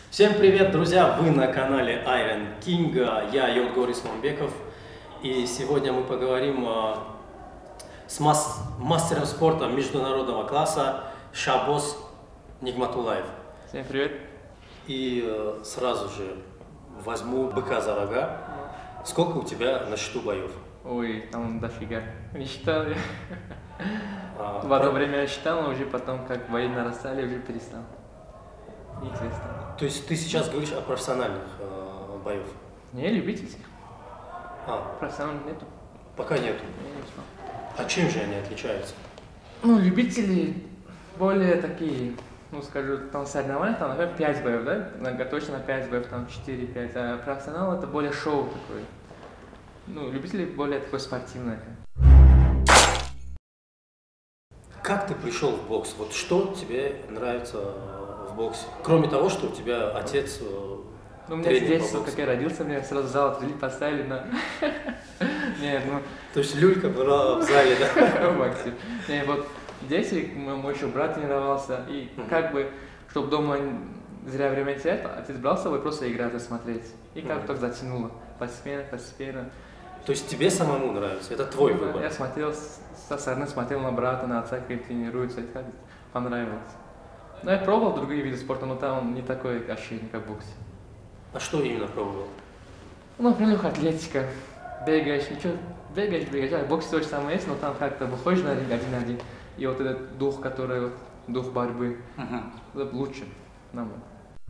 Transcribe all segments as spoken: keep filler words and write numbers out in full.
Всем привет, друзья! Вы на канале Iron King. Я Йодгор Исламбеков. И сегодня мы поговорим с мас мастером спорта международного класса Шабос Нигматулаев. Всем привет! И сразу же возьму быка за рога. Сколько у тебя на счету боев? Ой, там дофига. Не считал я. А, В одно время я считал, но уже потом, как бои нарастали, уже перестал. Неизвестно. То есть ты сейчас говоришь о профессиональных э, боев? Не, любительских. А, Профессиональных нету. пока нету. Я не знаю. А чем же они отличаются? Ну, любители более такие, ну, скажу, там соревнования, там, например, пять боев, да? На- Точно на пять боев, там четыре-пять. А профессионал это более шоу такое. Ну, любители более такое спортивное. Как ты пришел в бокс? Вот что тебе нравится в боксе? Кроме того, что у тебя отец э, Ну, у меня тренер здесь, по боксу. как я родился, меня сразу в зал отвели, поставили на... Нет, ну... То есть люлька была в зале, да? Максим. Не, вот здесь и мой мой еще брат тренировался, и Мгм. как бы, чтобы дома зря время терять, отец брал с собой просто играть и смотреть. И как Мгм. так затянуло. Постепенно, постепенно. То есть тебе самому нравится? Это твой Ну да, выбор? Я смотрел, с- со стороны смотрел на брата, на отца, как тренируются, и как понравилось. Но я пробовал другие виды спорта, но там не такое ощущение, как в боксе. А что именно пробовал? Ну, например, атлетика. Бегаешь, ничего, бегаешь, бегаешь. А в боксе то же самое есть, но там как-то выходишь на ринг один на один. И вот этот дух, который, вот, дух борьбы, это лучше, на мой.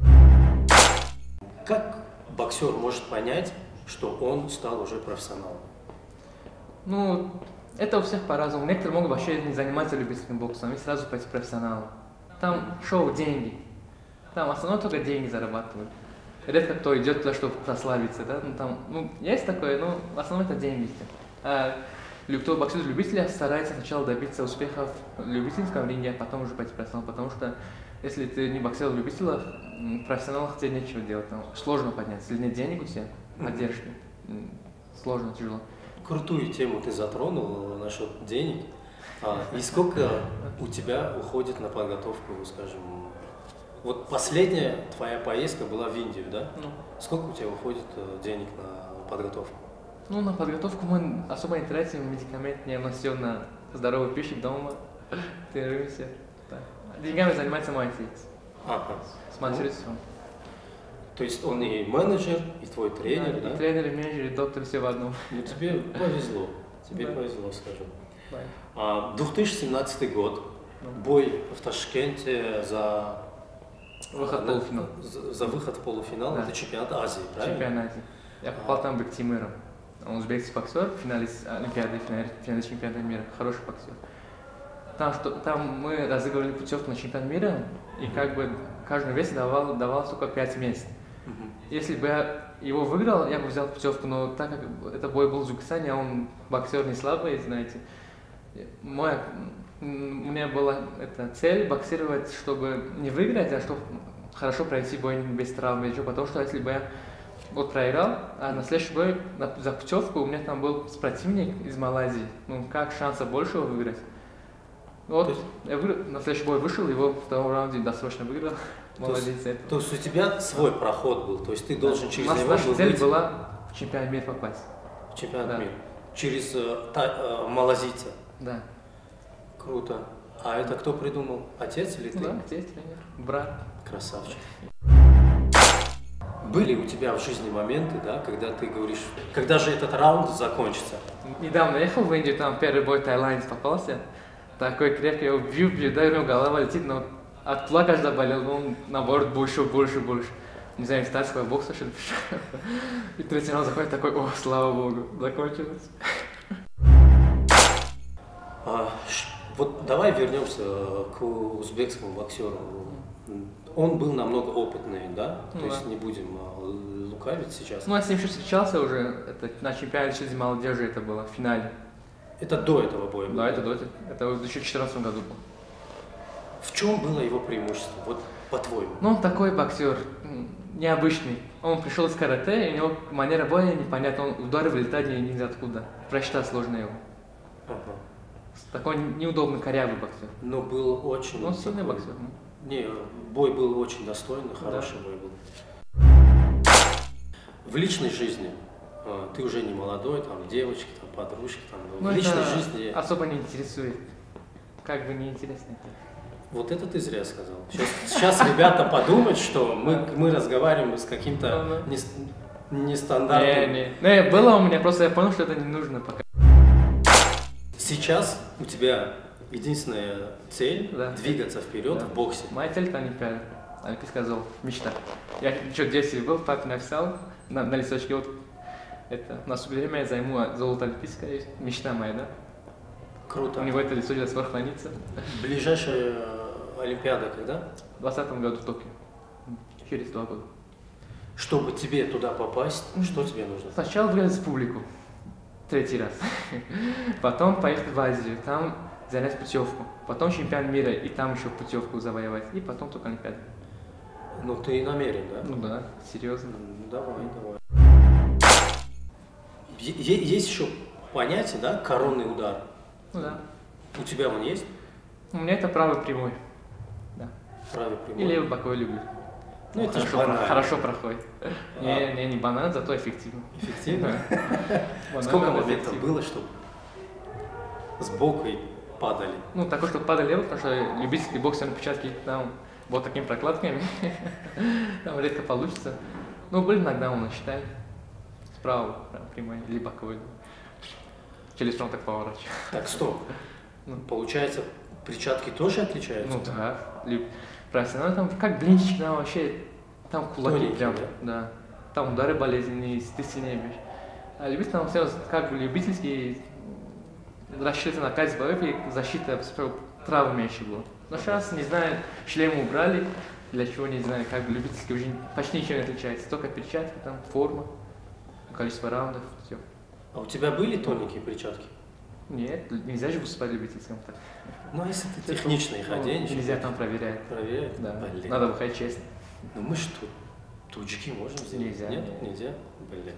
Как боксер может понять, что он стал уже профессионалом? Ну, это у всех по-разному. Некоторые могут вообще не заниматься любительским боксом и сразу пойти профессионалом. Там шоу, деньги. Там основное только деньги зарабатывают. Редко кто идет туда, чтобы прославиться, да? Ну, там, ну, есть такое, но в основном это деньги. А лю- кто боксирует любителя, старается сначала добиться успехов в любительском ринге, а потом уже пойти профессионал, потому что если ты не боксер любителя, м, в профессионалах тебе нечего делать, там сложно подняться. Если нет денег у тебя, поддержки, м, сложно, тяжело. Крутую тему ты затронул насчет денег. А, и сколько у тебя уходит на подготовку, скажем, вот последняя твоя поездка была в Индию, да? Ну, Сколько у тебя уходит э, денег на подготовку? ну, на подготовку мы особо не тратим, медикамент не все на здоровую пищу дома, тренируемся. Так. Деньгами занимается мой отец, Ага. спонсирует все. То есть он и менеджер, и твой тренер, да? И тренер, и менеджер, и доктор, все в одном. Ну тебе повезло, тебе Да. повезло, скажем. Да. А, две тысячи семнадцатый год, бой в Ташкенте за Выход в на- полуфинал. За, за выход в полуфинал, Да. это чемпионат Азии, правильно? Чемпионате. Я попал там быть тимыром. Он узбекский боксер, финалист Олимпиады, финалист, финалист чемпионата мира. Хороший боксер. Там, что, там мы разыгрывали путевку на чемпионат мира, и как бы каждому весе давал, давалось только пять мест. Мгм. Если бы я его выиграл, я бы взял путевку, но так как это бой был в Узбекистане, а он боксер не слабый, знаете, мой, м, у меня была эта цель боксировать, чтобы не выиграть, а чтобы хорошо пройти бой без травм, без ничего, потому что если бы я вот проиграл, а на следующий бой на- за путевку у меня там был противник из Малайзии, ну как шанса больше его выиграть? Вот, То есть- я выиграл, на следующий бой вышел, его в втором раунде досрочно выиграл. Молодец, это. То есть у тебя свой проход был, то есть ты должен через У нас него наша был цель выйти была в чемпионат мира попасть. в чемпионат Да. мира. Через э, та- э, малазийца. Да. Круто. А это кто придумал? Отец или ты? Ну да, отец, тренер, брат. Красавчик. Были у тебя в жизни моменты, да, когда ты говоришь, когда же этот раунд закончится? Недавно ехал в Индию, там первый бой тайландец попался. Такой крепкий, я его бью, бью, да, и у него голова летит, но от кулака аж заболел, но он наоборот больше, больше, больше. Не знаю, из тайского бокса что ли пришел. И третий раунд заходит такой, о, слава богу, закончилось. А, ш- вот давай вернемся к узбекскому боксеру. Он был намного опытный, да? Ну То есть да. не будем а, лукавить сейчас. Ну, я с ним еще встречался уже, это на чемпионате среди молодежи это было, в финале. Это до этого боя было? Да, это до этого, это в две тысячи четырнадцатом году был. В чем было его преимущество, вот по-твоему? Ну, он такой боксер, м, необычный. Он пришел из карате, и у него манера боя непонятна, он удары вылетают ни- ни откуда. Просчитать сложно его. Ага. Такой неудобный, корявый боксер. Но был очень... Он сильный такой боксер. ну. Не, бой был очень достойный, хороший Да. бой был. В личной жизни а, ты уже не молодой, там девочки, там подружки, там. Ну, в личной это жизни особо не интересует. Как бы не интересно это. вот это ты зря сказал. Сейчас, сейчас ребята подумают, что мы, мы разговариваем с каким-то Ну, ну. нес- нестандартным. Не, не. Ну, было у меня, просто я понял, что это не нужно пока. Сейчас у тебя единственная цель Да. двигаться вперед Да. в боксе. Моя цель это Олимпиада. Олимпийская золото. Мечта. Я еще в детстве был, папе написал на, на листочке, вот это, в наступное время я займу золото олимпийское. Мечта моя, да? Круто. У него это листочек до сих пор хранится. Ближайшая э, Олимпиада когда? В двадцатом году в Токио. Через два года. Чтобы тебе туда попасть, что тебе нужно? Сначала выиграть республику. Третий раз. Потом поехать в Азию. Там занять путевку. Потом чемпион мира и там еще путевку завоевать. И потом только Олимпиада. Ну ты намерен, да? Ну да, серьезно. М, Давай, давай. Е- е- есть еще понятие, да, коронный удар. Ну да. У тебя он есть? У меня это правый прямой. Да. Правый прямой. И левый боковой люблю. Ну это же хорошо, про- банально. хорошо проходит. А. Не, не, не банан, зато эффективно. Эффективно. Банан, Сколько но моментов эффективно. было, чтобы сбоку и падали? Ну, такой, что падали лево, потому что любительский бокс, он печатки там вот такими прокладками. Там редко получится. Ну, были нокдауны, считай. Справа, прям прямой, или боковой. Через прям так поворачиваю. Так, стоп. Ну. Получается, перчатки тоже отличаются? Ну да, люб- профессионально там как блинчик, там вообще, там кулаки Тоненькие, прям, да? да. Там удары болезненные, ты сильнее бьешь. А любитель там все как бы любительский, рассчитывается на кайф боев и защита травы меньше было. Но сейчас, не знаю, шлем убрали, для чего, не знаю, как бы любительский уже почти ничего не отличается. Только перчатки, там, форма, количество раундов, все. А у тебя были тоненькие перчатки? Нет, нельзя же выступать любительским так. Ну, а если ты технично их Ну, оденешь? нельзя там проверять. Проверять? Да. Блин. Надо выходить честно. Ну мы что, тучки можем сделать? Нельзя, Нет? нет. Нельзя? Блин.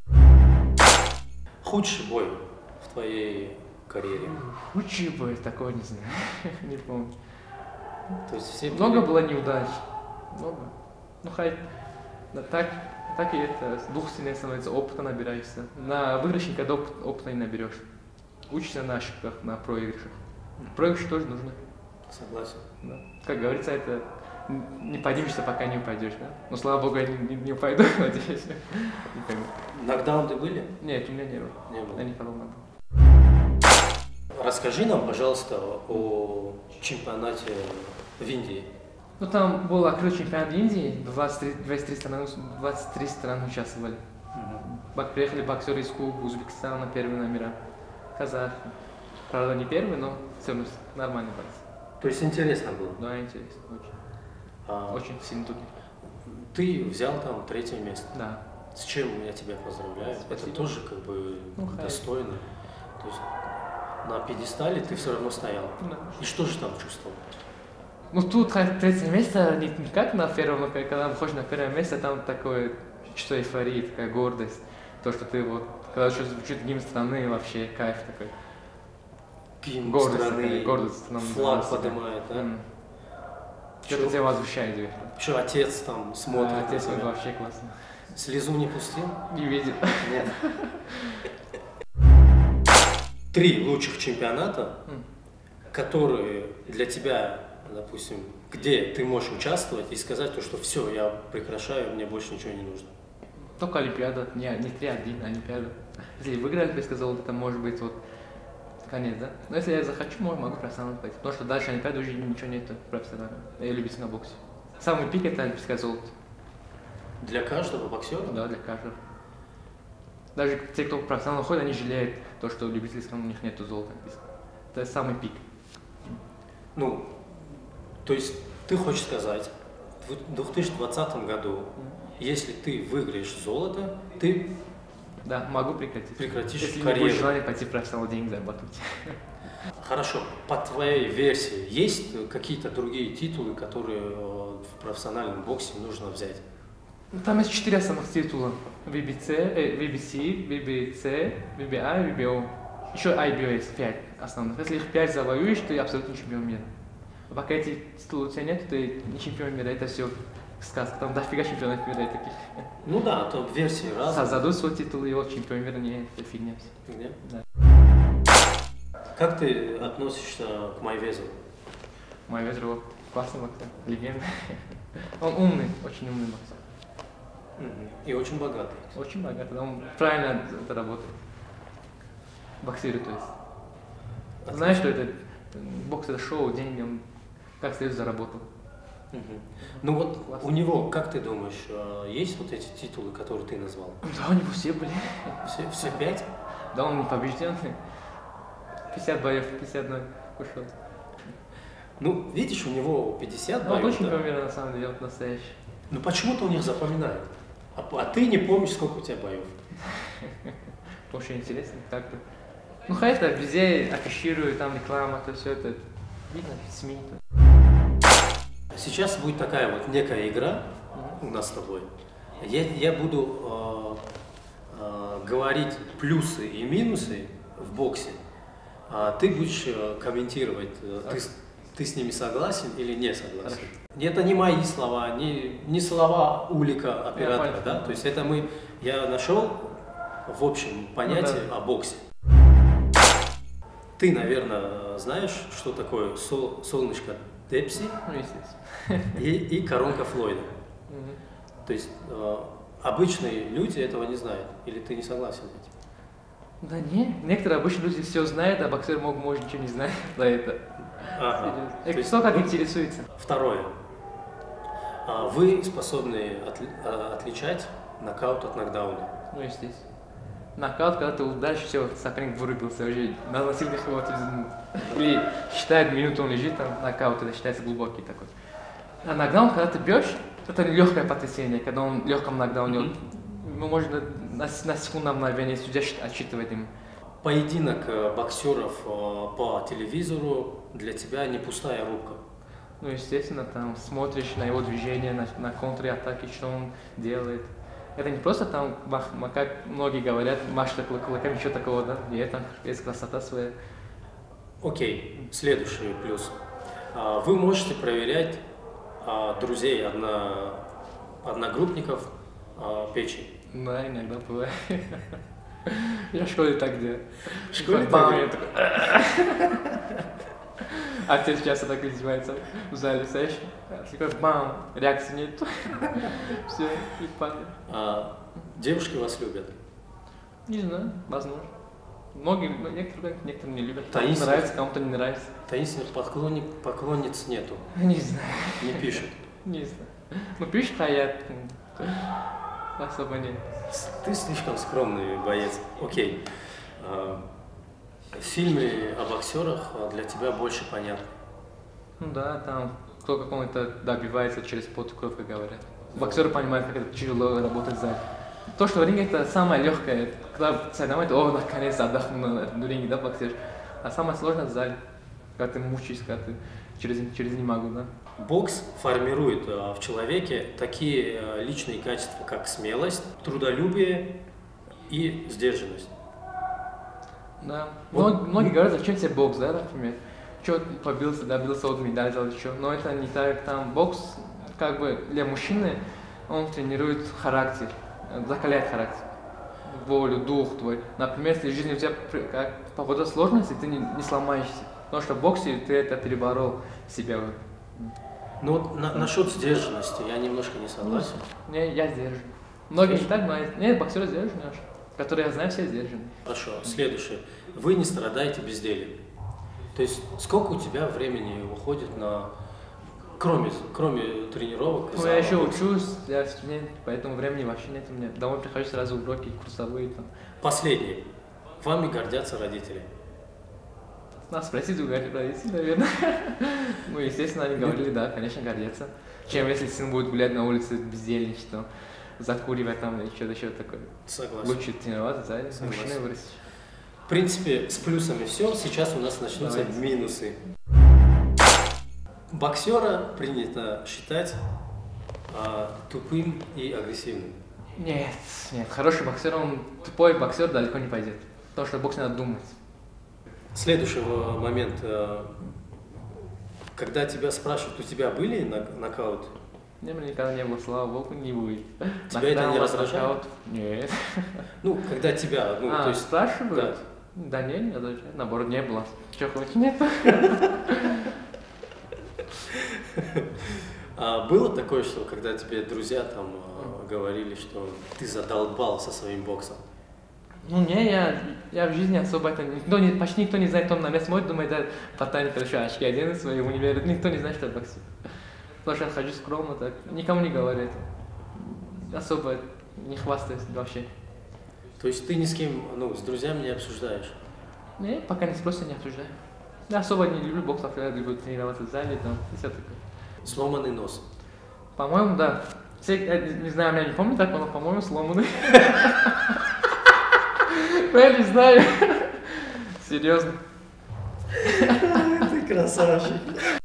Худший бой в твоей карьере? Худший бой, такого не знаю. Не помню. То есть все Много были- было неудач. Много. Ну, хай, да, так, так и это, с двух сильнее становится, опыта набираешься. На выигрыше никогда опыт, опыта не наберешь. Учишься на ошибках, на проигрышах. Проигрыши тоже нужны. Согласен. Да. Как говорится, это н- не поднимешься, пока не упадешь, да? Но слава богу, я не, не, не упаду, надеюсь. Не пойму. Нокдаунты были? Нет, у меня не было. Не было. Я не подумал. Расскажи нам, пожалуйста, о чемпионате в Индии. Ну, там был открыт чемпионат Индии, двадцать три, двадцать три страны, двадцать три страны участвовали. Бак- Приехали боксеры из Кубы, Узбекистана, первые номера, казахи. Правда, не первый, но все равно нормальный бокс. То есть интересно было. Да, интересно, очень. А, Очень сильный турнир. Ты взял там третье место. Да. С чем я тебя поздравляю. Спасибо. Это тоже как бы Ну, хай. достойно. То есть на пьедестале ты все равно стоял. Да. И что же там чувствовал? Ну, тут хоть третье место, не, не как на первом, но как- когда выходишь на первое место, там такое чувство эйфории, такая гордость. То, что ты вот, когда еще звучит гимн страны, вообще кайф такой. Гимн Гордость страны, такая, гордость страны флаг за себя. поднимает, да? М. Чё? Это тебя возвращает вверх. Еще отец там смотрит Да, на отец тебя. вообще классно. Слезу не пустил? Не видел. Нет. Три лучших чемпионата, М. которые для тебя, допустим, где ты можешь участвовать и сказать то, что все, я прекращаю, мне больше ничего не нужно. Только Олимпиада, не, не три один, Олимпиада. Если выиграю Олимпийское золото, это может быть вот конец, да? Но если я захочу, могу, могу профессионально пойти. Потому что дальше Олимпиады уже ничего нет профессионального. Я любительский на боксе. Самый пик это Олимпийское золото. Для каждого боксера? Да, для каждого. Даже те, кто профессионально ходит, они жалеют то, что в любительском у них нет золота олимпийского. Это самый пик. Ну, то есть ты хочешь сказать, в две тысячи двадцатом году, если ты выиграешь золото, ты Да, могу прекратить. прекратишь Если не карьеру. будет желания пойти в профессионал деньги зарабатывать. Хорошо, по твоей версии, есть какие-то другие титулы, которые э, в профессиональном боксе нужно взять? Ну, там есть четыре основных титула. ви би си, э, ви би си, ви би си, ви би ай, ви би о. Еще ай би о есть пять основных. Если их пять завоюешь, ты абсолютно чемпион мира. Пока эти титулы у тебя нет, ты не чемпион мира, это все сказка. Там дофига чемпионов мира таких. Ну да, то версии разные. Создадут свой титул, и вот чемпион мира, не, это фигня все. Фигня? Да. Как ты относишься к Майвезеру? Майвезер вот классный боксер, легенда. Он умный, очень умный боксер. И очень богатый. Очень богатый, он правильно это работает. Боксирует, то есть. Отлично. Знаешь, что это бокс, это шоу, деньги, он как следует заработал. Угу. Ну вот Классно. у него, как ты думаешь, есть вот эти титулы, которые ты назвал? Да, у него все были. Все, все пять? Да, он не побежденный. пятьдесят боев, пятьдесят ноль ушел. Ну, видишь, у него пятьдесят Но он боев. очень Да? мира на самом деле, вот настоящий. Ну почему-то у них запоминают. А, а ты не помнишь, сколько у тебя боев. Очень интересно как-то. Ну, хай это везде афишируют, там реклама, то все это видно в СМИ. Сейчас будет такая вот некая игра у нас с тобой. Я, я буду э, э, говорить плюсы и минусы в боксе, а ты будешь э, комментировать, э, ты, ты с ними согласен или не согласен. Хорошо. Это не мои слова, не, не слова улика оператора, да? То есть это мы, я нашел в общем понятие ну, да. о боксе. Ты, наверное, знаешь, что такое сол, солнышко Депси ну, естественно. и, и коронка Флойда. Угу. То есть э, обычные люди этого не знают. Или ты не согласен с этим? Да не, некоторые обычные люди все знают, а боксер мог, может ничего не знать за это. Ага. И кто как интересуется. Второе. Вы способны отли отличать нокаут от нокдауна? Ну, естественно. Нокаут, когда ты ударишь, все, соперник вырубился, уже на носилках его или считает минуту, он лежит, там нокаут, это считается глубокий такой. А нокдаун, когда ты бьешь, это легкое потрясение, когда он в легком нокдауне, mm -hmm. ну, можно на, на секунду мгновение судья отсчитывает им. Поединок боксеров по телевизору для тебя не пустая рубка? Ну, естественно, там смотришь на его движения, на, на контратаки, что он делает. Это не просто там, как многие говорят, машет кулаками, ничего такого, да? И это есть красота своя. Окей, следующий плюс. Вы можете проверять друзей, одно, одногруппников печень? Да, иногда бывает. Я в школе так делаю. В школе так делаю? Отец часто так издевается в зале, знаешь? Такой бам, реакции нет. Все, и падает. А девушки вас любят? Не знаю, возможно. Многие, некоторые, некоторые не любят. Кому-то нравится, кому-то не нравится. Таинственных поклонник, поклонниц нету? Не знаю. Не пишут? Не знаю. Ну, пишет Хаят. Особо нет. Ты слишком скромный боец. Окей. Фильмы о боксерах для тебя больше понятны? Ну да, там кто как он это добивается через пот и кровь, как говорят. Боксеры понимают, как это тяжело работать в зале. То, что в ринге это самое легкое, когда соревнования, о, наконец отдохну на ринге, да, боксер. А самое сложное в зале, когда ты мучаешься, когда ты через, через не могу, да. Бокс формирует в человеке такие личные качества, как смелость, трудолюбие и сдержанность. Да. Вот. Многие, многие говорят, зачем тебе бокс, да, например? Что побился, добился от медали, взял что. Но это не так, там бокс, как бы для мужчины, он тренирует характер, закаляет характер, волю, дух твой. Например, если в жизни у тебя как, погода сложности, ты не, не сломаешься. Потому что в боксе ты это переборол себя. Ну вот на, насчет сдержанности я немножко не согласен. Не, я сдержан. Многие не так, но нет, боксеры сдержаны, которые я знаю, все сдержаны. Хорошо, следующее. Вы не страдаете бездельем. То есть сколько у тебя времени уходит на, кроме, кроме тренировок? Ну, я еще учусь, я студент, поэтому времени вообще нет у меня. Домой прихожу сразу уроки, курсовые там. Последний. Вами гордятся родители? Нас спросить у родителей, наверное. Ну, естественно, они говорили, да, конечно, гордятся. Чем если сын будет гулять на улице бездельничать, там, закуривать там или что-то еще такое. Согласен. Лучше тренироваться, да, мужчиной вырастешь. В принципе, с плюсами все. Сейчас у нас начнутся Давайте. минусы. Боксера принято считать а, тупым и агрессивным. Нет, нет, хороший боксер, он тупой боксер далеко не пойдет. Потому что бокс надо думать. Следующий момент. когда тебя спрашивают, у тебя были нокауты? Не, мне никогда не было, слава богу, не будет. Тебя это не раздражает? Нет. Ну, когда тебя, ну, а, то есть... спрашивают? Да, да не, не раздражает, наоборот, не было. Что хочешь, нет. А было такое, что когда тебе друзья там э, говорили, что ты задолбал со своим боксом? Ну не, я, я в жизни особо это никто не, почти никто не знает, кто на меня смотрит, думает, да, ботаник, короче, очки одену свои в универе, никто не знает, что я боксирую. Потому что я хожу скромно, так, никому не говорю это. Особо не хвастаюсь вообще. То есть ты ни с кем, ну, с друзьями не обсуждаешь? Не, пока не спросят, не обсуждаю. Я особо не люблю бокс, я люблю тренироваться в зале, там, и все такое. Сломанный нос? По-моему, да. Все, я не знаю, я не помню так, но, по-моему, сломанный. Я не знаю. Серьезно. Ты красавчик.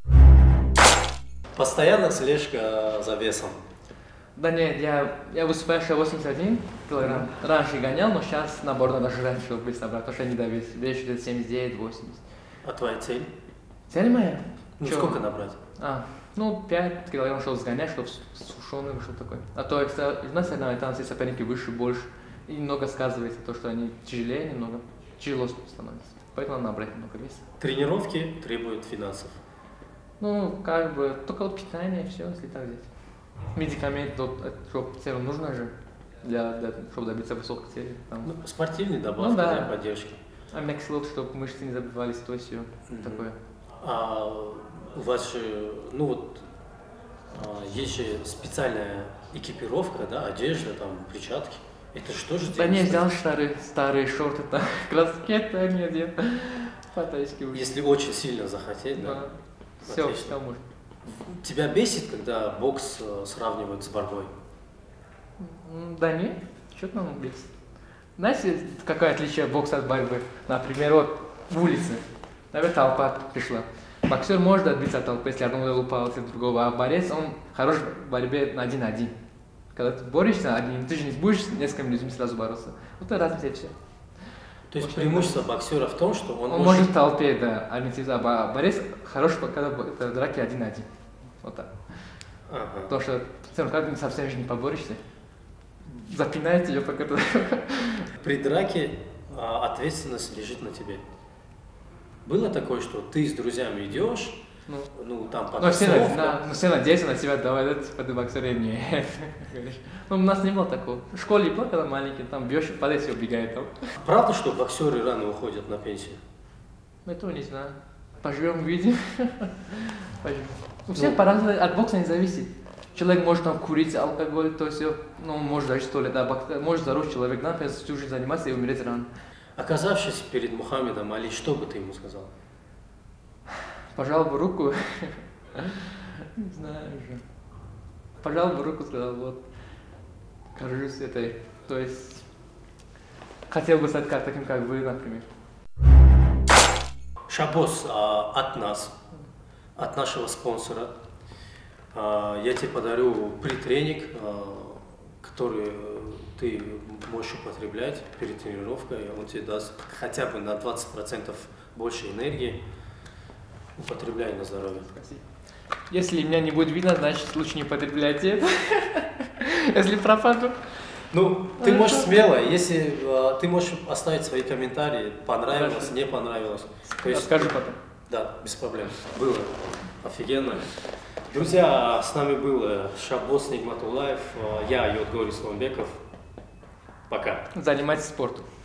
Постоянно слежка за весом? Да нет, я, я выступаю еще восемьдесят один килограмм. Раньше гонял, но сейчас наоборот надо жрать, чтобы вес набрать, потому что я не довес. Вес где-то семьдесят девять восемьдесят. А твоя цель? Цель моя? Ну, Чё? сколько набрать? А, ну, пять килограмм, чтобы сгонять, чтобы сушеный вышел такой. А то, если у нас там все соперники выше, больше. И немного сказывается то, что они тяжелее немного, тяжело становится. Поэтому надо набрать много веса. Тренировки требуют финансов? Ну, как бы, только вот питание и все, если так взять. Медикаменты, чтобы все равно нужно же, для, для, чтобы добиться высокой цели. Там. Ну, спортивные добавки, ну, да. Для поддержки. Аминокислот, чтобы мышцы не забивались, то есть все mm-hmm. такое. А у вас же, ну вот, есть же специальная экипировка, да, одежда, там, перчатки. Это что же? Да не, взял старые, старые шорты, там, кроссовки, они одел. Фантастически. Если очень сильно захотеть, да? да. Все, все можно. Тебя бесит, когда бокс сравнивают с борьбой? Да нет, что там бесит. Знаете, какое отличие бокса от борьбы? Например, вот в улице, например, толпа пришла. Боксер может отбиться от толпы, если одного упал, если другого, а борец, он хорош в борьбе на один-один. Когда ты борешься один, ты же не будешь с несколькими людьми сразу бороться. Вот это разница и все. То есть преимущество боксера в том, что он, он может... может в толпе, да, ориентироваться, а борец хорош, когда это драки один-один. Вот так. Ага. Потому что все равно как ты совсем же не поборешься. Запинает ее пока ты... При драке а, ответственность лежит на тебе. Было такое, что ты с друзьями идешь, ну, ну там потом. Все, на, ну, все надеются на тебя, давай, да, типа ты боксер, нет. Ну, у нас не было такого. В школе был, когда маленький, там бьешь, падает, все убегает там. Правда, что боксеры рано уходят на пенсию? Этого не знаю. Поживем, увидим. У всех по-разному, от бокса не зависит. Человек может там курить, алкоголь, то есть, ну, может даже сто лет, да, может здоровый человек, да, например, всю жизнь заниматься и умереть рано. Оказавшись перед Мухаммедом Али, что бы ты ему сказал? Пожал бы руку, не знаю уже. Пожал бы руку, сказал, вот, горжусь этой, то есть, хотел бы стать таким, как вы, например. Шабос, а, от нас, от нашего спонсора, а, я тебе подарю притреник, а, который ты можешь употреблять перед тренировкой, он тебе даст хотя бы на двадцать процентов больше энергии. Употребляй на здоровье. Спасибо. Если меня не будет видно, значит лучше не употреблять это. Если пропаду. Ну, ты можешь смело, если uh, ты можешь оставить свои комментарии, понравилось, Хорошо. Не понравилось. То есть, Расскажи потом. Да, без проблем. Было офигенно. Друзья, с нами был Шабос Нигматуллаев, я Йодгорис Ламбеков. Пока. Занимайтесь спортом.